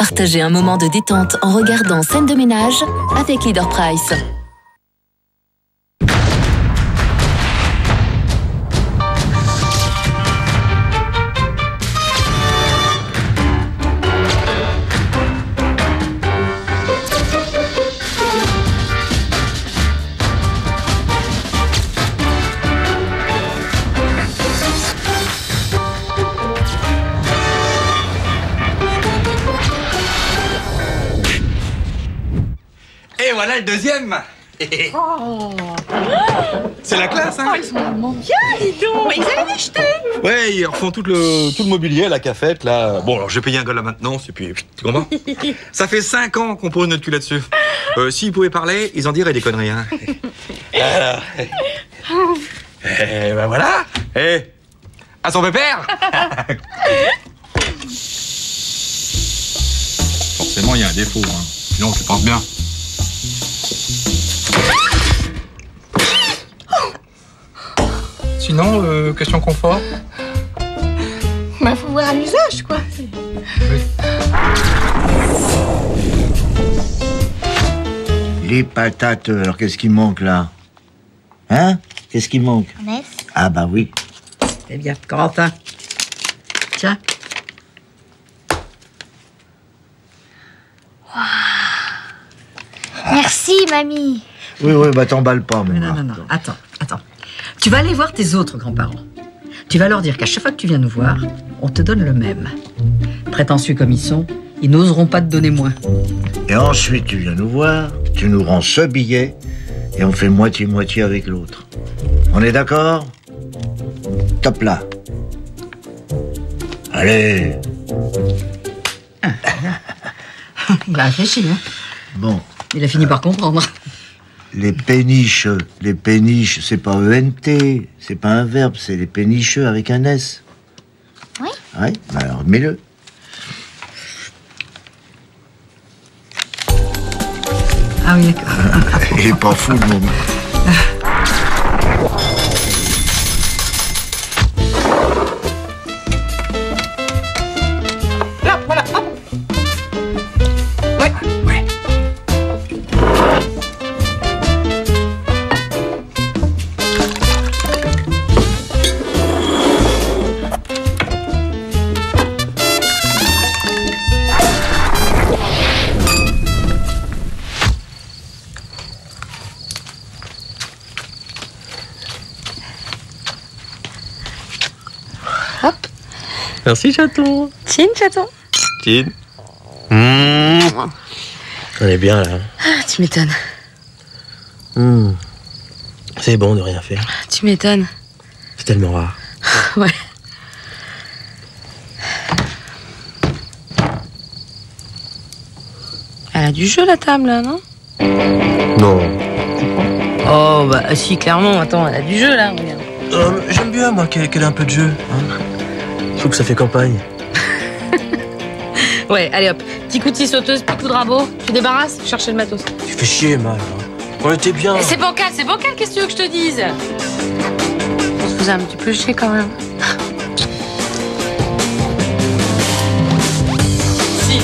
Partagez un moment de détente en regardant Scène de ménage avec Leader Price. Et voilà le deuxième. Oh. C'est la classe, hein. Oh, ils sont vraiment bien, dis donc. Ils allaient l'acheter. Ouais, ils refont tout le mobilier, la cafette, là. Bon, alors j'ai payé un gars de la maintenance, et puis, tu comprends? Ça fait 5 ans qu'on pose notre cul là-dessus. S'ils pouvaient parler, ils en diraient des conneries, hein. Alors. Et ben voilà. À son pépère. Forcément, il y a un défaut, hein. Sinon, je pense bien. Sinon, question confort. Bah, faut voir un usage, quoi. Oui. Les patates, alors qu'est-ce qui manque là? Hein? Qu'est-ce qui manque? Ernest. Ah bah oui. Eh bien, Corentin. Tiens. Merci, mamie. Oui, bah t'emballes pas, mon gars. Non. Attends. Tu vas aller voir tes autres grands-parents. Tu vas leur dire qu'à chaque fois que tu viens nous voir, on te donne le même. Prétentieux comme ils sont, ils n'oseront pas te donner moins. Et ensuite, tu viens nous voir, tu nous rends ce billet, et on fait moitié-moitié avec l'autre. On est d'accord? Top là. Allez. Il a réfléchi, hein. Bon. Il a fini par comprendre. Les péniches, c'est pas ENT, c'est pas un verbe, c'est les pénicheux avec un S. Oui. Ouais, bah alors mets-le. Ah oui, d'accord. Il est pas fou, le moment. Là, voilà, hop. Ouais. Hop. Merci, chaton. Tiens, chaton. Tine. On est bien, là. Ah, tu m'étonnes. C'est bon de rien faire. Tu m'étonnes. C'est tellement rare. Ouais. Elle a du jeu, la table, là, non? Non. Oh, bah, si, clairement. Attends, elle a du jeu, là, regarde. J'aime bien, moi, qu'elle ait un peu de jeu. Je trouve que ça fait campagne. Ouais, allez, hop. Petit coup de scie sauteuse, petit coup de rabot. Tu débarrasses, chercher le matos. Tu fais chier, mal. On était bien. C'est bancal, qu'est-ce que tu veux que je te dise? On se faisait un petit peu chier, quand même. Si.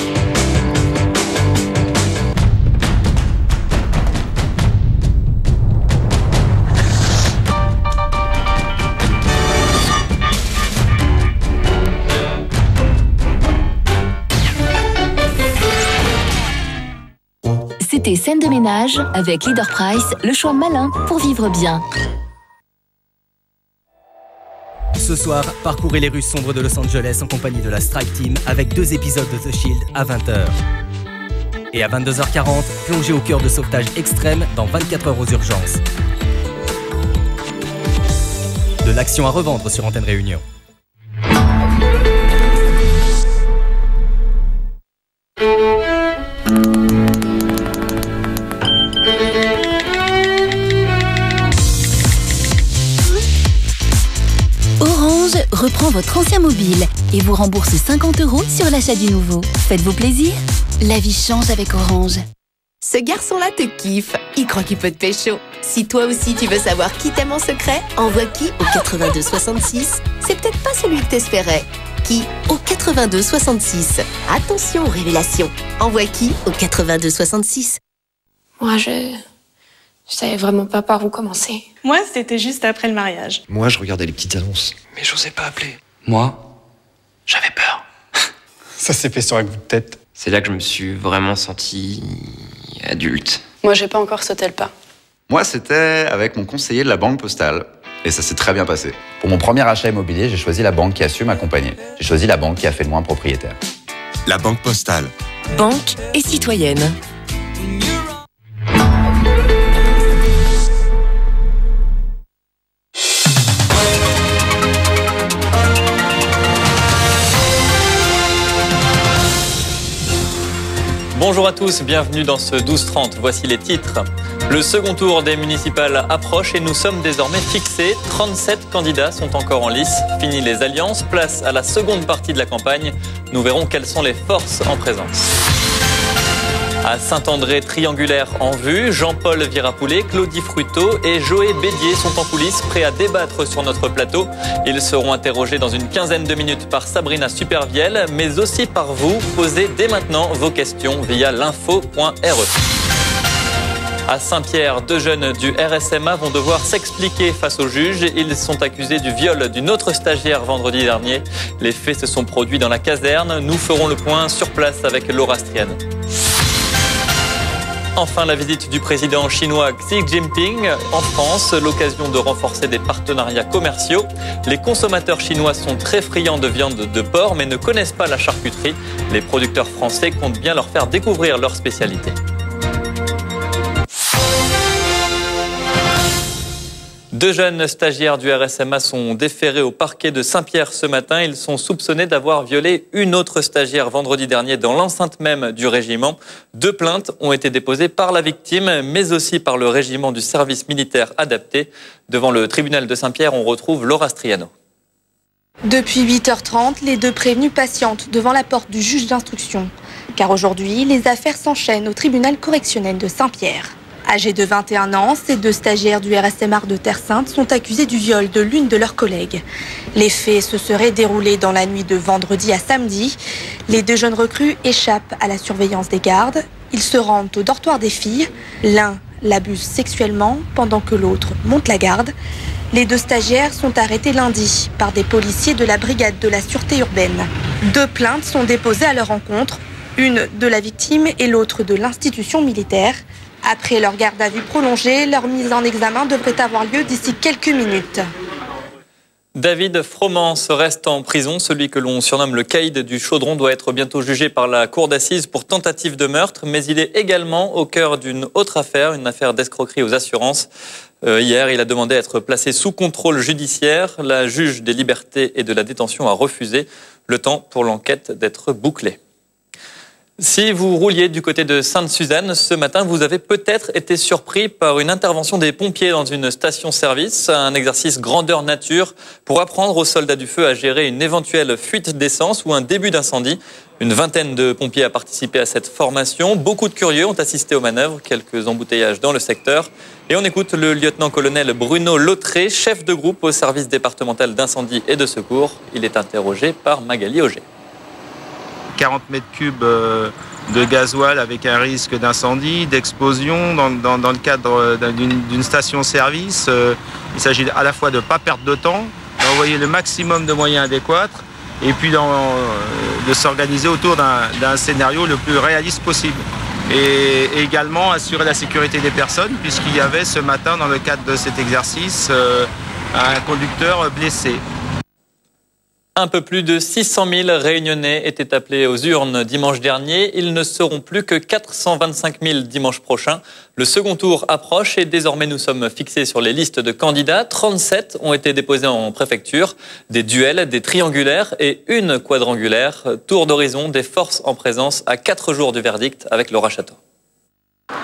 C'était Scène de ménage avec Leader Price, le choix malin pour vivre bien. Ce soir, parcourez les rues sombres de Los Angeles en compagnie de la Strike Team avec 2 épisodes de The Shield à 20h. Et à 22h40, plongez au cœur de sauvetage extrême dans 24 heures aux urgences. De l'action à revendre sur Antenne Réunion. Orange reprend votre ancien mobile et vous rembourse 50 € sur l'achat du nouveau. Faites-vous plaisir. La vie change avec Orange. Ce garçon-là te kiffe. Il croit qu'il peut te pécho. Si toi aussi tu veux savoir qui t'aime en secret, envoie qui au 82 66. C'est peut-être pas celui que t'espérais. qui au 82 66. Attention aux révélations. Envoie qui au 82 66. Moi, je savais vraiment pas par où commencer. Moi, c'était juste après le mariage. Moi, je regardais les petites annonces. Mais j'osais pas appeler. Moi, J'avais peur. ça s'est fait sur un coup de tête. C'est là que je me suis vraiment senti adulte. Moi, j'ai pas encore sauté le pas. Moi, c'était avec mon conseiller de la Banque Postale. Et ça s'est très bien passé. Pour mon premier achat immobilier, j'ai choisi la banque qui a su m'accompagner. J'ai choisi la banque qui a fait de moi un propriétaire. La Banque Postale. Banque et citoyenne. Bonjour à tous, bienvenue dans ce 12-30. Voici les titres. Le second tour des municipales approche et nous sommes désormais fixés. 37 candidats sont encore en lice. Fini les alliances, place à la seconde partie de la campagne. Nous verrons quelles sont les forces en présence. À Saint-André, triangulaire en vue, Jean-Paul Virapoulet, Claudie Fruteau et Joé Bédier sont en coulisses, prêts à débattre sur notre plateau. Ils seront interrogés dans une quinzaine de minutes par Sabrina Supervielle, mais aussi par vous. Posez dès maintenant vos questions via l'info.re. À Saint-Pierre, 2 jeunes du RSMA vont devoir s'expliquer face au juge. Ils sont accusés du viol d'une autre stagiaire vendredi dernier. Les faits se sont produits dans la caserne. Nous ferons le point sur place avec Laura Strian. Enfin, la visite du président chinois Xi Jinping en France, l'occasion de renforcer des partenariats commerciaux. Les consommateurs chinois sont très friands de viande de porc mais ne connaissent pas la charcuterie. Les producteurs français comptent bien leur faire découvrir leur spécialité. Deux jeunes stagiaires du RSMA sont déférés au parquet de Saint-Pierre ce matin. Ils sont soupçonnés d'avoir violé une autre stagiaire vendredi dernier dans l'enceinte même du régiment. 2 plaintes ont été déposées par la victime, mais aussi par le régiment du service militaire adapté. Devant le tribunal de Saint-Pierre, on retrouve Laura Striano. Depuis 8h30, les 2 prévenus patientent devant la porte du juge d'instruction. Car aujourd'hui, les affaires s'enchaînent au tribunal correctionnel de Saint-Pierre. Âgés de 21 ans, ces 2 stagiaires du RSMA de Terre-Sainte sont accusés du viol de l'une de leurs collègues. Les faits se seraient déroulés dans la nuit de vendredi à samedi. Les 2 jeunes recrues échappent à la surveillance des gardes. Ils se rendent au dortoir des filles. L'un l'abuse sexuellement pendant que l'autre monte la garde. Les 2 stagiaires sont arrêtés lundi par des policiers de la brigade de la sûreté urbaine. 2 plaintes sont déposées à leur encontre, une de la victime et l'autre de l'institution militaire. Après leur garde à vue prolongée, leur mise en examen devrait avoir lieu d'ici quelques minutes. David Fromance reste en prison. Celui que l'on surnomme le caïd du Chaudron doit être bientôt jugé par la cour d'assises pour tentative de meurtre, mais il est également au cœur d'une autre affaire, une affaire d'escroquerie aux assurances. Hier, il a demandé à être placé sous contrôle judiciaire. La juge des libertés et de la détention a refusé, le temps pour l'enquête d'être bouclée. Si vous rouliez du côté de Sainte-Suzanne ce matin, vous avez peut-être été surpris par une intervention des pompiers dans une station-service, un exercice grandeur nature pour apprendre aux soldats du feu à gérer une éventuelle fuite d'essence ou un début d'incendie. Une vingtaine de pompiers a participé à cette formation. Beaucoup de curieux ont assisté aux manœuvres, quelques embouteillages dans le secteur. Et on écoute le lieutenant-colonel Bruno Lautré, chef de groupe au service départemental d'incendie et de secours. Il est interrogé par Magali Auger. 40 mètres cubes de gasoil avec un risque d'incendie, d'explosion dans le cadre d'une station-service. Il s'agit à la fois de ne pas perdre de temps, d'envoyer le maximum de moyens adéquats et puis de s'organiser autour d'un scénario le plus réaliste possible. Et également assurer la sécurité des personnes puisqu'il y avait ce matin dans le cadre de cet exercice un conducteur blessé. Un peu plus de 600 000 Réunionnais étaient appelés aux urnes dimanche dernier. Ils ne seront plus que 425 000 dimanche prochain. Le second tour approche et désormais nous sommes fixés sur les listes de candidats. 37 ont été déposés en préfecture. Des duels, des triangulaires et une quadrangulaire. Tour d'horizon des forces en présence à 4 jours du verdict avec Laura Château.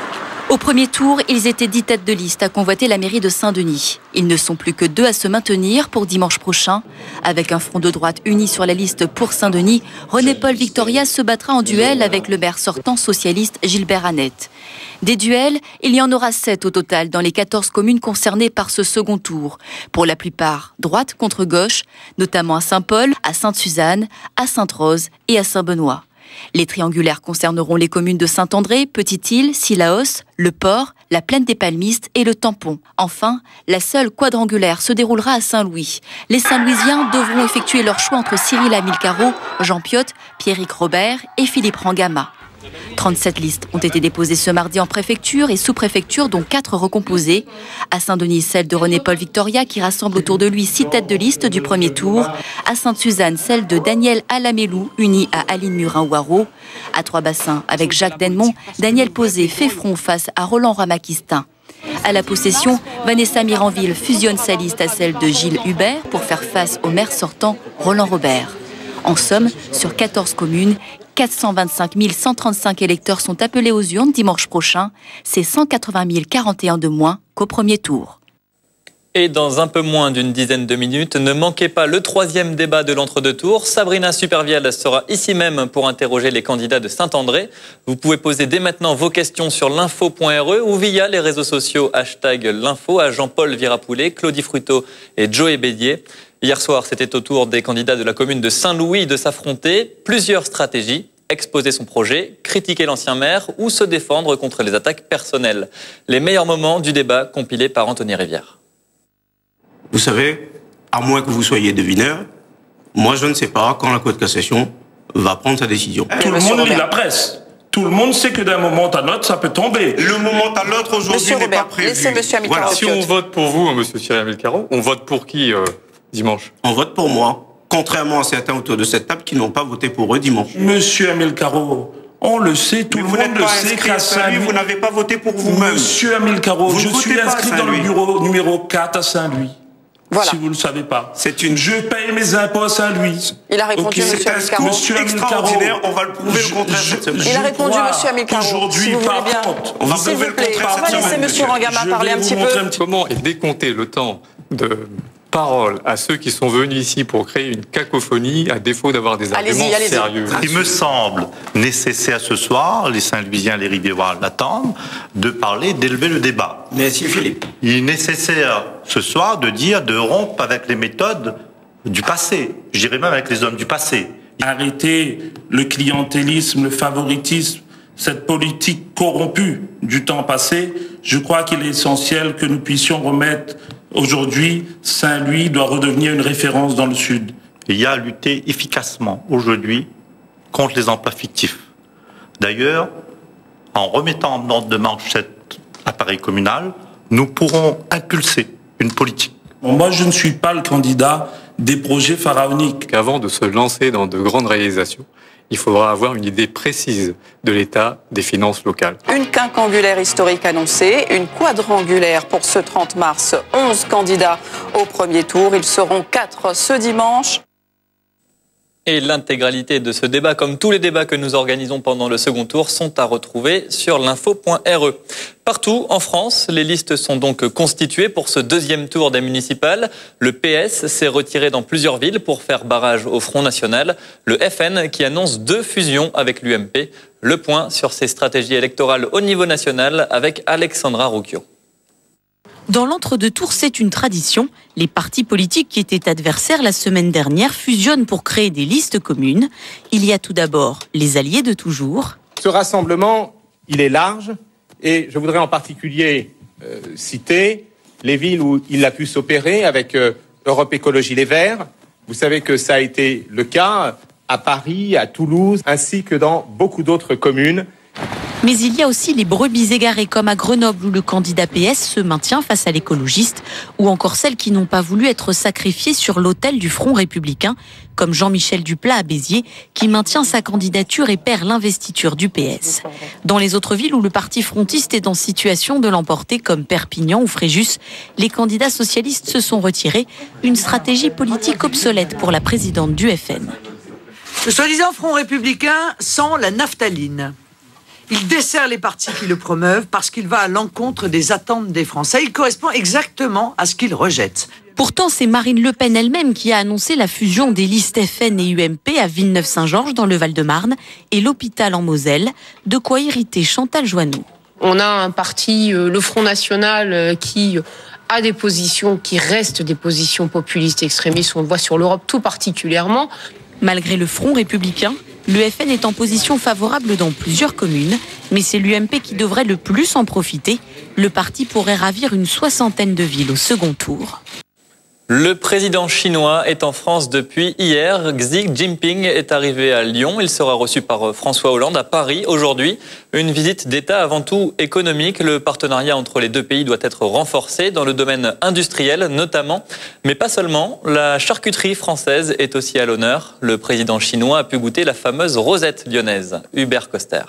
Au premier tour, ils étaient 10 têtes de liste à convoiter la mairie de Saint-Denis. Ils ne sont plus que 2 à se maintenir pour dimanche prochain. Avec un front de droite uni sur la liste pour Saint-Denis, René-Paul Victoria se battra en duel avec le maire sortant socialiste Gilbert Annette. Des duels, il y en aura 7 au total dans les 14 communes concernées par ce second tour. Pour la plupart, droite contre gauche, notamment à Saint-Paul, à Sainte-Suzanne, à Sainte-Rose et à Saint-Benoît. Les triangulaires concerneront les communes de Saint-André, Petite-Île, Cilaos, Le Port, la Plaine des Palmistes et le Tampon. Enfin, la seule quadrangulaire se déroulera à Saint-Louis. Les Saint-Louisiens devront effectuer leur choix entre Cyril Amilcaro, Jean Piotte, Pierrick Robert et Philippe Rangama. 37 listes ont été déposées ce mardi en préfecture et sous-préfecture, dont 4 recomposées. À Saint-Denis, celle de René-Paul Victoria, qui rassemble autour de lui 6 têtes de liste du premier tour. À Sainte-Suzanne, celle de Daniel Alamélou, unie à Aline Murin-Ouaro. À Trois-Bassins, avec Jacques Denmont, Daniel Posé fait front face à Roland Ramaquistin. À la Possession, Vanessa Miranville fusionne sa liste à celle de Gilles Hubert pour faire face au maire sortant Roland Robert. En somme, sur 14 communes, 425 135 électeurs sont appelés aux urnes dimanche prochain. C'est 180 041 de moins qu'au premier tour. Et dans un peu moins d'une dizaine de minutes, ne manquez pas le 3e débat de l'entre-deux tours. Sabrina Supervielle sera ici même pour interroger les candidats de Saint-André. Vous pouvez poser dès maintenant vos questions sur l'info.re ou via les réseaux sociaux #l'info à Jean-Paul Virapoulet, Claudie Fruteau et Joël Bédier. Hier soir, c'était au tour des candidats de la commune de Saint-Louis de s'affronter. Plusieurs stratégies: exposer son projet, critiquer l'ancien maire ou se défendre contre les attaques personnelles. Les meilleurs moments du débat compilés par Anthony Rivière. Vous savez, à moins que vous soyez devineur, moi je ne sais pas quand la Cour de cassation va prendre sa décision. Tout le monde lit la presse. Tout le monde sait que d'un moment à l'autre, ça peut tomber. Le moment à l'autre aujourd'hui n'est pas prévu. Laissez Monsieur Amilcaro. Voilà. Si on vote pour vous, Monsieur Cyril Amilcaro, on vote pour qui dimanche? On vote pour moi, contrairement à certains autour de cette table qui n'ont pas voté pour eux dimanche. Monsieur Amilcaro, on le sait, tout le monde le sait qu'à Saint-Louis, vous n'avez pas voté pour vous-même. Monsieur Amilcaro, je suis inscrit dans le bureau numéro 4 à Saint-Louis. Voilà. Si vous ne le savez pas. Je paye mes impôts à Saint-Louis. Il a répondu, Monsieur Amilcaro. Monsieur extraordinaire, on va le prouver le contraire cette semaine. Il a répondu, Monsieur Amilcaro. Aujourd'hui, si par contre, on va prouver le contraire cette semaine. On va laisser Monsieur Rangama parler un petit peu. Comment est décompté le temps de parole à ceux qui sont venus ici pour créer une cacophonie à défaut d'avoir des arguments sérieux? Il me semble nécessaire ce soir, les Saint-Louisiens, les Riviérois l'attendent, de parler, d'élever le débat. Merci Philippe. Il est nécessaire ce soir de rompre avec les méthodes du passé, je dirais même avec les hommes du passé. Arrêter le clientélisme, le favoritisme, cette politique corrompue du temps passé, je crois qu'il est essentiel que nous puissions remettre. Aujourd'hui, Saint-Louis doit redevenir une référence dans le Sud. Il y a à lutter efficacement aujourd'hui contre les emplois fictifs. D'ailleurs, en remettant en ordre de marche cet appareil communal, nous pourrons impulser une politique. Bon, moi, je ne suis pas le candidat des projets pharaoniques. Avant de se lancer dans de grandes réalisations, il faudra avoir une idée précise de l'état des finances locales. Une quinquangulaire historique annoncée, une quadrangulaire pour ce 30 mars. 11 candidats au premier tour. Ils seront 4 ce dimanche. Et l'intégralité de ce débat, comme tous les débats que nous organisons pendant le second tour, sont à retrouver sur l'info.re. Partout en France, les listes sont donc constituées pour ce deuxième tour des municipales. Le PS s'est retiré dans plusieurs villes pour faire barrage au Front National. Le FN qui annonce 2 fusions avec l'UMP. Le point sur ces stratégies électorales au niveau national avec Alexandra Rouquio. Dans l'entre-deux-tours, c'est une tradition. Les partis politiques qui étaient adversaires la semaine dernière fusionnent pour créer des listes communes. Il y a tout d'abord les alliés de toujours. Ce rassemblement, il est large et je voudrais en particulier citer les villes où il a pu s'opérer avec Europe Écologie Les Verts. Vous savez que ça a été le cas à Paris, à Toulouse, ainsi que dans beaucoup d'autres communes. Mais il y a aussi les brebis égarées comme à Grenoble où le candidat PS se maintient face à l'écologiste ou encore celles qui n'ont pas voulu être sacrifiées sur l'autel du Front républicain comme Jean-Michel Duplat à Béziers qui maintient sa candidature et perd l'investiture du PS. Dans les autres villes où le parti frontiste est en situation de l'emporter comme Perpignan ou Fréjus, les candidats socialistes se sont retirés, une stratégie politique obsolète pour la présidente du FN. Le soi-disant Front républicain sent la naphtaline. Il dessert les partis qui le promeuvent parce qu'il va à l'encontre des attentes des Français. Il correspond exactement à ce qu'il rejette. Pourtant, c'est Marine Le Pen elle-même qui a annoncé la fusion des listes FN et UMP à Villeneuve-Saint-Georges dans le Val-de-Marne et l'hôpital en Moselle. De quoi irriter Chantal Joanneau. On a un parti, le Front National, qui a des positions qui restent des positions populistes extrémistes. On le voit sur l'Europe tout particulièrement. Malgré le Front républicain, le FN est en position favorable dans plusieurs communes, mais c'est l'UMP qui devrait le plus en profiter. Le parti pourrait ravir une 60aine de villes au second tour. Le président chinois est en France depuis hier. Xi Jinping est arrivé à Lyon. Il sera reçu par François Hollande à Paris aujourd'hui. Une visite d'État avant tout économique. Le partenariat entre les deux pays doit être renforcé dans le domaine industriel notamment, mais pas seulement. La charcuterie française est aussi à l'honneur. Le président chinois a pu goûter la fameuse rosette lyonnaise. Hubert Coster.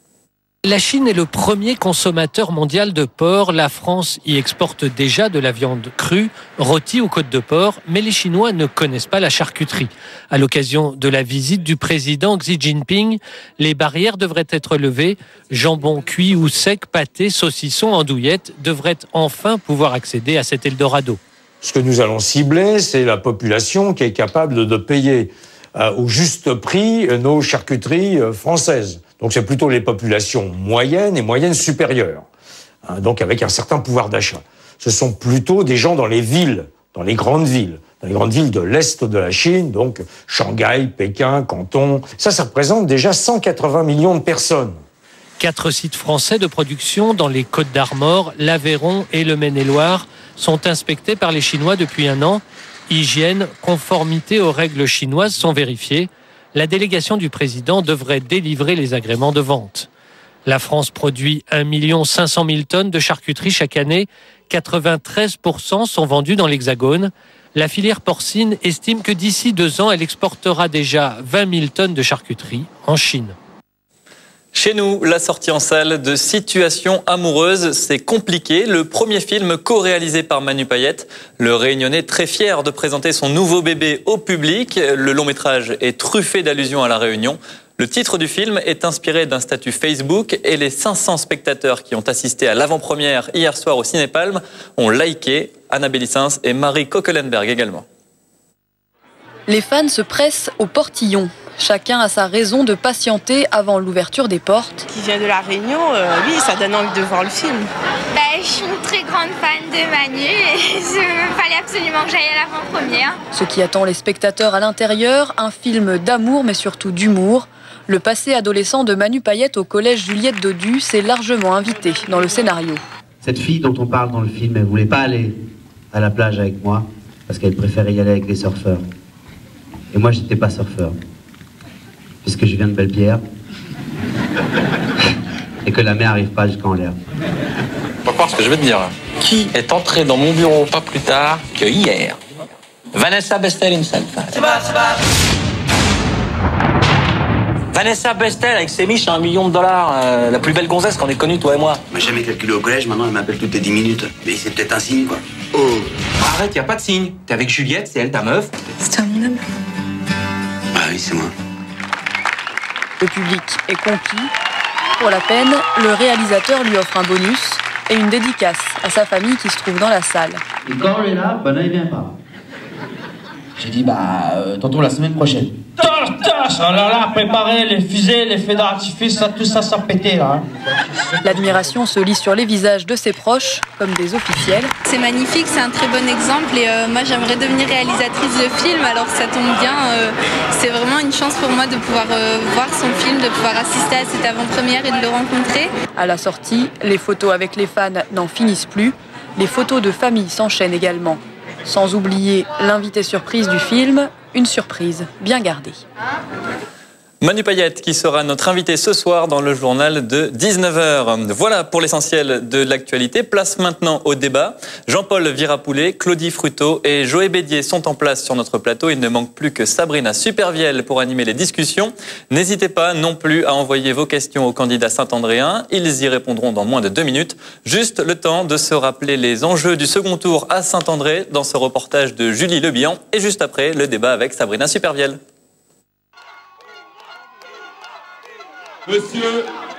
La Chine est le premier consommateur mondial de porc. La France y exporte déjà de la viande crue, rôtie aux côtes de porc, mais les Chinois ne connaissent pas la charcuterie. À l'occasion de la visite du président Xi Jinping, les barrières devraient être levées. Jambon cuit ou sec, pâté, saucisson, andouillettes devraient enfin pouvoir accéder à cet Eldorado. Ce que nous allons cibler, c'est la population qui est capable de payer au juste prix nos charcuteries françaises. Donc c'est plutôt les populations moyennes et moyennes supérieures, donc avec un certain pouvoir d'achat. Ce sont plutôt des gens dans les villes, dans les grandes villes de l'Est de la Chine, donc Shanghai, Pékin, Canton. Ça représente déjà 180 millions de personnes. 4 sites français de production dans les Côtes-d'Armor, l'Aveyron et le Maine-et-Loire sont inspectés par les Chinois depuis un an. Hygiène, conformité aux règles chinoises sont vérifiées. La délégation du président devrait délivrer les agréments de vente. La France produit 1 500 000 tonnes de charcuterie chaque année. 93% sont vendus dans l'Hexagone. La filière porcine estime que d'ici 2 ans, elle exportera déjà 20 000 tonnes de charcuterie en Chine. Chez nous, la sortie en salle de Situation amoureuse, c'est compliqué. Le premier film co-réalisé par Manu Payette. Le Réunionnais très fier de présenter son nouveau bébé au public. Le long métrage est truffé d'allusions à la Réunion. Le titre du film est inspiré d'un statut Facebook et les 500 spectateurs qui ont assisté à l'avant-première hier soir au Cinépalme ont liké. Anna Bélissens et Marie Coquelenberg également. Les fans se pressent au portillon. Chacun a sa raison de patienter avant l'ouverture des portes. Qui vient de la Réunion, oui, ça donne envie de voir le film. Je suis une très grande fan de Manu et il fallait absolument que j'aille à l'avant-première. Ce qui attend les spectateurs à l'intérieur, un film d'amour mais surtout d'humour. Le passé adolescent de Manu Payette au collège Juliette Dodu s'est largement invité dans le scénario. Cette fille dont on parle dans le film, elle ne voulait pas aller à la plage avec moi parce qu'elle préférait y aller avec les surfeurs. Et moi, j'étais pas surfeur. Puisque je viens de Belle-Pierre et que la mer n'arrive pas jusqu'en l'air. Faut croire ce que je veux te dire. Qui est entré dans mon bureau pas plus tard que hier? Vanessa Bestel, une sale femme. Vanessa Bestel avec ses miches à $1 million, la plus belle gonzesse qu'on ait connue, toi et moi. On m'a jamais calculé au collège, maintenant elle m'appelle toutes les 10 minutes. Mais c'est peut-être un signe, quoi. Oh, arrête, y a pas de signe. T'es avec Juliette, c'est elle ta meuf. C'est un minable. Ah oui, c'est moi. Le public est conquis. Pour la peine, le réalisateur lui offre un bonus et une dédicace à sa famille qui se trouve dans la salle. Et quand on est là, Bana il vient pas. J'ai dit tantôt la semaine prochaine. Alors là, préparer les fusées, les feux d'artifice, tout ça pétait là. L'admiration se lit sur les visages de ses proches comme des officiels. C'est magnifique, c'est un très bon exemple et moi j'aimerais devenir réalisatrice de film, alors ça tombe bien, c'est vraiment une chance pour moi de pouvoir voir son film, de pouvoir assister à cette avant-première et de le rencontrer. À la sortie, les photos avec les fans n'en finissent plus, les photos de famille s'enchaînent également. Sans oublier l'invité surprise du film, une surprise bien gardée. Manu Payette qui sera notre invité ce soir dans le journal de 19h. Voilà pour l'essentiel de l'actualité. Place maintenant au débat. Jean-Paul Virapoulet, Claudie Fruteau et Joé Bédier sont en place sur notre plateau. Il ne manque plus que Sabrina Supervielle pour animer les discussions. N'hésitez pas non plus à envoyer vos questions aux candidats saint-andréens. Ils y répondront dans moins de 2 minutes. Juste le temps de se rappeler les enjeux du second tour à Saint-André dans ce reportage de Julie Lebihan. Et juste après, le débat avec Sabrina Supervielle. Monsieur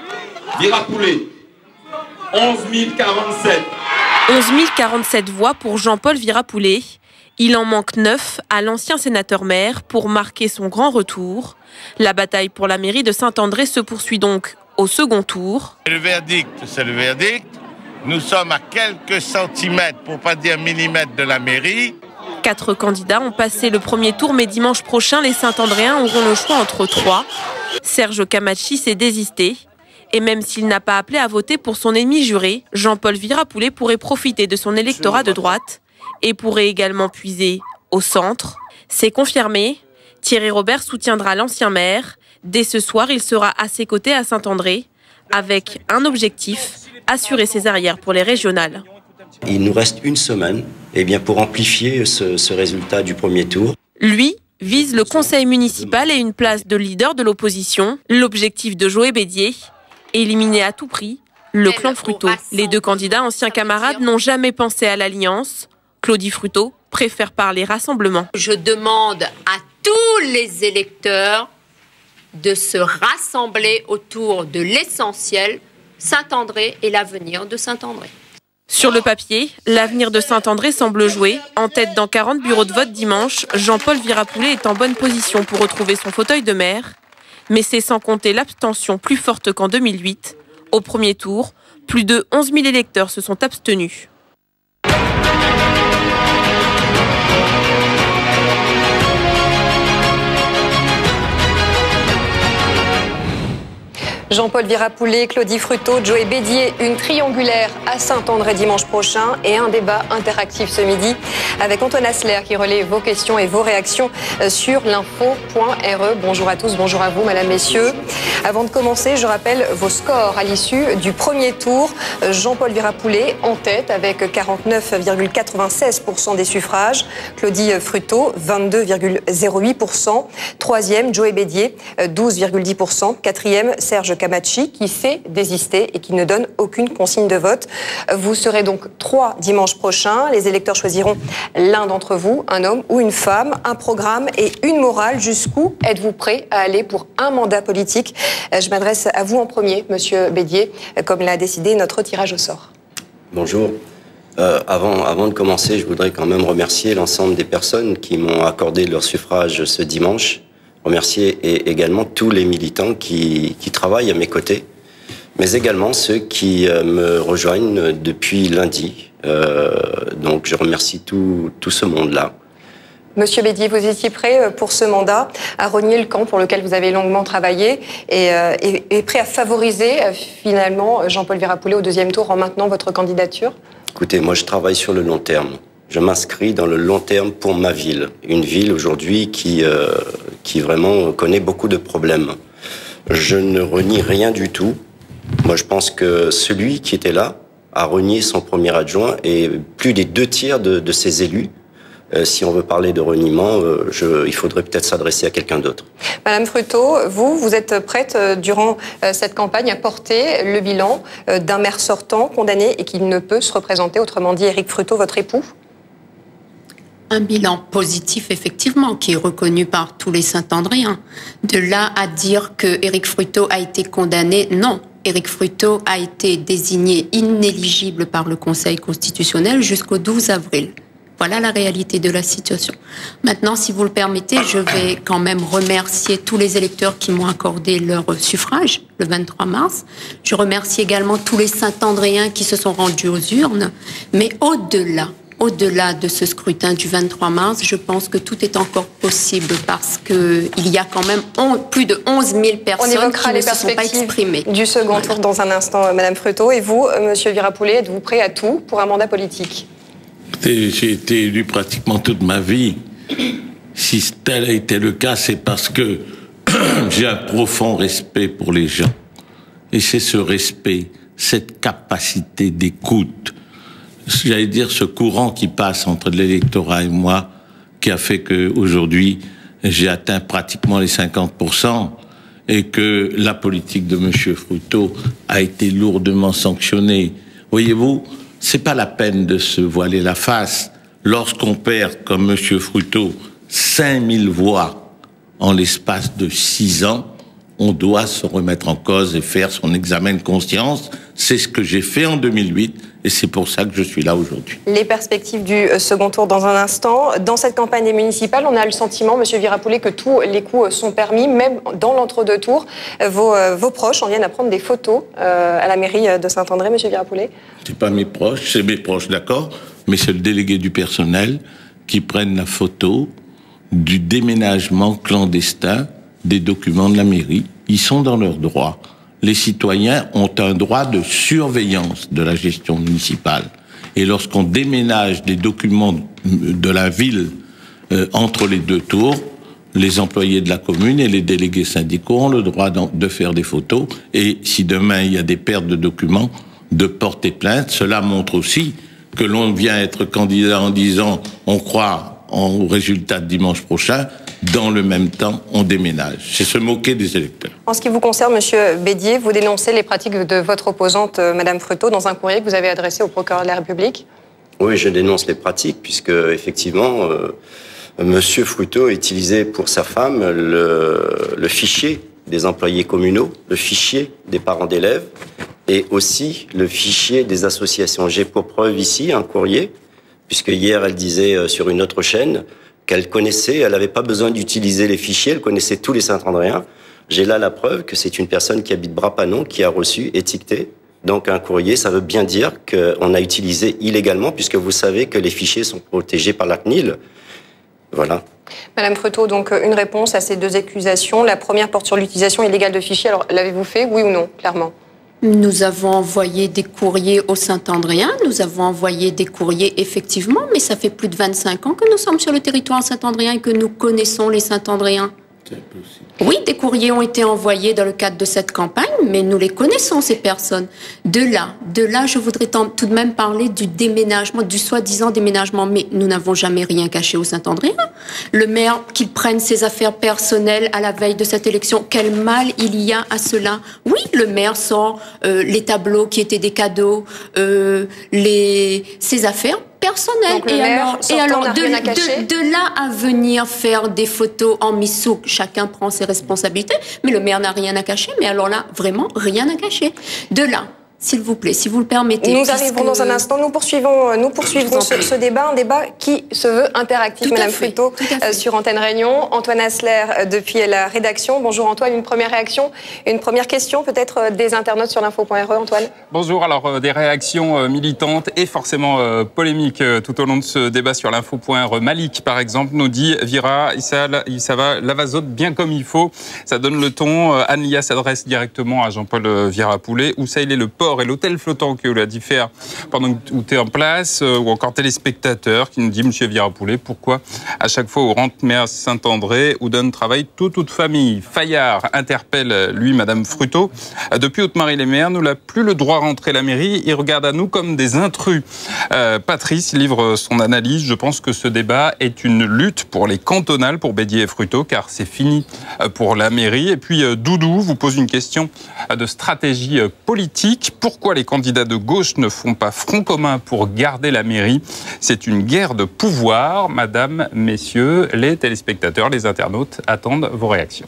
Virapoulet, 11 047. 11 047 voix pour Jean-Paul Virapoulet. Il en manque 9 à l'ancien sénateur-maire pour marquer son grand retour. La bataille pour la mairie de Saint-André se poursuit donc au second tour. Le verdict, c'est le verdict. Nous sommes à quelques centimètres, pour pas dire millimètres, de la mairie. 4 candidats ont passé le premier tour, mais dimanche prochain, les Saint-Andréens auront le choix entre 3. Serge Camachi s'est désisté. Et même s'il n'a pas appelé à voter pour son ennemi juré, Jean-Paul Virapoulet pourrait profiter de son électorat de droite et pourrait également puiser au centre. C'est confirmé. Thierry Robert soutiendra l'ancien maire. Dès ce soir, il sera à ses côtés à Saint-André, avec un objectif, assurer ses arrières pour les régionales. Il nous reste une semaine pour amplifier ce résultat du premier tour. Lui vise le conseil municipal et une place de leader de l'opposition. L'objectif de Joë Bédier, éliminer à tout prix le clan Fruto. Les 2 candidats anciens camarades n'ont jamais pensé à l'alliance. Claudie Fruto préfère parler rassemblement. Je demande à tous les électeurs de se rassembler autour de l'essentiel, Saint-André et l'avenir de Saint-André. Sur le papier, l'avenir de Saint-André semble joué. En tête dans 40 bureaux de vote dimanche, Jean-Paul Virapoulet est en bonne position pour retrouver son fauteuil de maire. Mais c'est sans compter l'abstention plus forte qu'en 2008. Au premier tour, plus de 11 000 électeurs se sont abstenus. Jean-Paul Virapoulet, Claudie Fruto, Joë Bédier, une triangulaire à Saint-André dimanche prochain et un débat interactif ce midi avec Antoine Asler qui relaie vos questions et vos réactions sur l'info.re. Bonjour à tous, bonjour à vous, mesdames, messieurs. Avant de commencer, je rappelle vos scores à l'issue du premier tour. Jean-Paul Virapoulet en tête avec 49,96% des suffrages. Claudie Fruto, 22,08%. Troisième, Joë Bédier, 12,10%. Quatrième, Serge Camachi, qui s'est désisté et qui ne donne aucune consigne de vote. Vous serez donc 3 dimanche prochain. Les électeurs choisiront l'un d'entre vous, un homme ou une femme, un programme et une morale. Jusqu'où êtes-vous prêt à aller pour un mandat politique? Je m'adresse à vous en premier, Monsieur Bédier, comme l'a décidé notre tirage au sort. Bonjour. Avant de commencer, je voudrais quand même remercier l'ensemble des personnes qui m'ont accordé leur suffrage ce dimanche. Remercier également tous les militants qui travaillent à mes côtés, mais également ceux qui me rejoignent depuis lundi. Donc je remercie tout ce monde-là. Monsieur Bédier, vous étiez prêt pour ce mandat à renier le camp pour lequel vous avez longuement travaillé et prêt à favoriser finalement Jean-Paul Virapoulet au deuxième tour en maintenant votre candidature? Écoutez, moi je travaille sur le long terme. Je m'inscris dans le long terme pour ma ville. Une ville aujourd'hui qui vraiment connaît beaucoup de problèmes. Je ne renie rien du tout. Moi, je pense que celui qui était là a renié son premier adjoint et plus des 2 tiers de ses élus. Si on veut parler de reniement, il faudrait peut-être s'adresser à quelqu'un d'autre. Madame Fruto, vous êtes prête durant cette campagne à porter le bilan d'un maire sortant condamné et qui ne peut se représenter, autrement dit Éric Fruto, votre époux? Un bilan positif, effectivement, qui est reconnu par tous les Saint-Andréens. De là à dire que Éric Fruto a été condamné, non. Éric Fruto a été désigné inéligible par le Conseil constitutionnel jusqu'au 12 avril. Voilà la réalité de la situation. Maintenant, si vous le permettez, je vais quand même remercier tous les électeurs qui m'ont accordé leur suffrage le 23 mars. Je remercie également tous les Saint-Andréens qui se sont rendus aux urnes. Mais au-delà de ce scrutin du 23 mars, je pense que tout est encore possible parce qu'il y a quand même plus de 11 000 personnes qui ne se sont pas exprimées. Du second tour dans un instant, Madame Fruto. Et vous, Monsieur Virapoulet, êtes-vous prêt à tout pour un mandat politique? J'ai été élu pratiquement toute ma vie. Si tel a été le cas, c'est parce que j'ai un profond respect pour les gens. Et c'est ce respect, cette capacité d'écoute, j'allais dire ce courant qui passe entre l'électorat et moi, qui a fait qu'aujourd'hui, j'ai atteint pratiquement les 50% et que la politique de M. Fruto a été lourdement sanctionnée. Voyez-vous, c'est pas la peine de se voiler la face lorsqu'on perd, comme M. Fruto, 5000 voix en l'espace de 6 ans. on doit se remettre en cause et faire son examen de conscience. C'est ce que j'ai fait en 2008 et c'est pour ça que je suis là aujourd'hui. Les perspectives du second tour dans un instant. Dans cette campagne des municipales, on a le sentiment, Monsieur Virapoulet, que tous les coups sont permis, même dans l'entre-deux tours. Vos proches en viennent à prendre des photos à la mairie de Saint-André, Monsieur Virapoulet. C'est pas mes proches, c'est mes proches, d'accord, mais c'est le délégué du personnel qui prenne la photo du déménagement clandestin des documents de la mairie. Ils sont dans leurs droits. Les citoyens ont un droit de surveillance de la gestion municipale. Et lorsqu'on déménage des documents de la ville entre les deux tours, les employés de la commune et les délégués syndicaux ont le droit de faire des photos. Et si demain il y a des pertes de documents, de porter plainte. Cela montre aussi que l'on vient être candidat en disant on croit au résultat de dimanche prochain. Dans le même temps, on déménage. C'est se moquer des électeurs. En ce qui vous concerne, Monsieur Bédier, vous dénoncez les pratiques de votre opposante, Madame Fruto, dans un courrier que vous avez adressé au procureur de la République. Oui, je dénonce les pratiques, puisque, effectivement, Monsieur Fruto a utilisé pour sa femme le fichier des employés communaux, le fichier des parents d'élèves et aussi le fichier des associations. J'ai pour preuve ici un courrier, puisque hier, elle disait sur une autre chaîne qu'elle connaissait, elle n'avait pas besoin d'utiliser les fichiers, elle connaissait tous les Saint-Andréens. J'ai là la preuve que c'est une personne qui habite Bras-Panon qui a reçu, étiqueté, donc un courrier. Ça veut bien dire qu'on a utilisé illégalement, puisque vous savez que les fichiers sont protégés par la CNIL. Voilà. Madame Fruto, donc une réponse à ces deux accusations. La première porte sur l'utilisation illégale de fichiers. Alors, l'avez-vous fait, oui ou non, clairement? Nous avons envoyé des courriers aux Saint-Andréens, nous avons envoyé des courriers effectivement, mais ça fait plus de 25 ans que nous sommes sur le territoire saint-andréen et que nous connaissons les Saint-Andréens. Oui, des courriers ont été envoyés dans le cadre de cette campagne, mais nous les connaissons, ces personnes. De là, je voudrais tout de même parler du déménagement, du soi-disant déménagement, mais nous n'avons jamais rien caché aux Saint-Andréens. Le maire, qu'il prenne ses affaires personnelles à la veille de cette élection, quel mal il y a à cela? Oui, le maire sort les tableaux qui étaient des cadeaux, ses affaires personnel. Donc, et alors de là à venir faire des photos en misou, chacun prend ses responsabilités, mais le maire n'a rien à cacher, mais alors là, vraiment, rien à cacher. De là, s'il vous plaît, si vous le permettez. Nous arrivons dans un instant, nous poursuivrons ce débat, un débat qui se veut interactif, Madame Fruto, sur Antenne Réunion. Antoine Asler, depuis la rédaction. Bonjour Antoine, une première réaction, une première question peut-être des internautes sur l'info.re, Antoine. Bonjour, alors des réactions militantes et forcément polémiques tout au long de ce débat sur l'info.re. Malik, par exemple, nous dit Vira, ça va, Lavazote bien comme il faut. Ça donne le ton. Anne-Lia s'adresse directement à Jean-Paul Virapoulet. Où ça, il est le port et l'hôtel flottant que vous a dit faire pendant que tu es en place, ou encore téléspectateur qui nous dit Monsieur Virapoulet, pourquoi à chaque fois où rentre maire Saint-André ou donne travail toute famille. Fayard interpelle lui Madame Fruto. Depuis Haute-Marie-les-Mers, nous n'a plus le droit à rentrer la mairie. Il regarde à nous comme des intrus. Patrice livre son analyse. Je pense que ce débat est une lutte pour les cantonales, pour Bédier et Fruto, car c'est fini pour la mairie. Et puis Doudou vous pose une question de stratégie politique. Pourquoi les candidats de gauche ne font pas front commun pour garder la mairie? C'est une guerre de pouvoir. Madame, messieurs, les téléspectateurs, les internautes attendent vos réactions.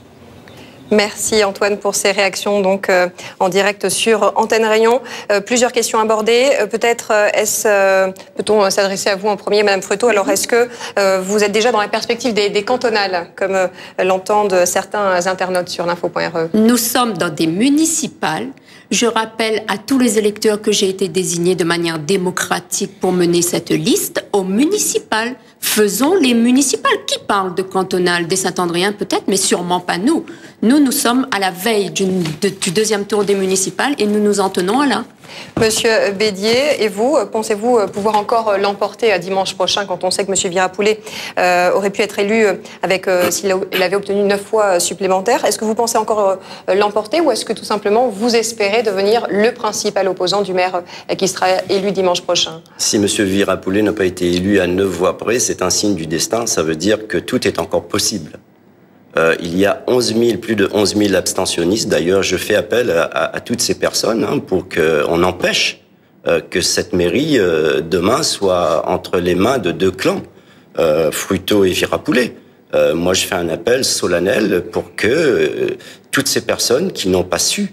Merci Antoine pour ces réactions donc en direct sur Antenne Réunion. Plusieurs questions abordées. Peut-être peut-on s'adresser à vous en premier, Madame Fruto. Alors est-ce que vous êtes déjà dans la perspective des cantonales, comme l'entendent certains internautes sur l'info.re? Nous sommes dans des municipales. Je rappelle à tous les électeurs que j'ai été désigné de manière démocratique pour mener cette liste aux municipales. Faisons les municipales. Qui parle de cantonales? Des Saint-Andréens peut-être, mais sûrement pas nous. Nous sommes à la veille du deuxième tour des municipales et nous nous en tenons à là. Monsieur Bédier, et vous, pensez-vous pouvoir encore l'emporter dimanche prochain, quand on sait que Monsieur Virapoulet aurait pu être élu s'il avait obtenu 9 fois supplémentaires? Est-ce que vous pensez encore l'emporter, ou est-ce que tout simplement vous espérez devenir le principal opposant du maire qui sera élu dimanche prochain? Si Monsieur Virapoulet n'a pas été élu à 9 voix près, c'est un signe du destin. Ça veut dire que tout est encore possible. Il y a plus de 11 000 abstentionnistes. D'ailleurs, je fais appel à toutes ces personnes pour qu'on empêche que cette mairie, demain, soit entre les mains de deux clans, Fruto et Virapoulet. moi je fais un appel solennel pour que toutes ces personnes qui n'ont pas su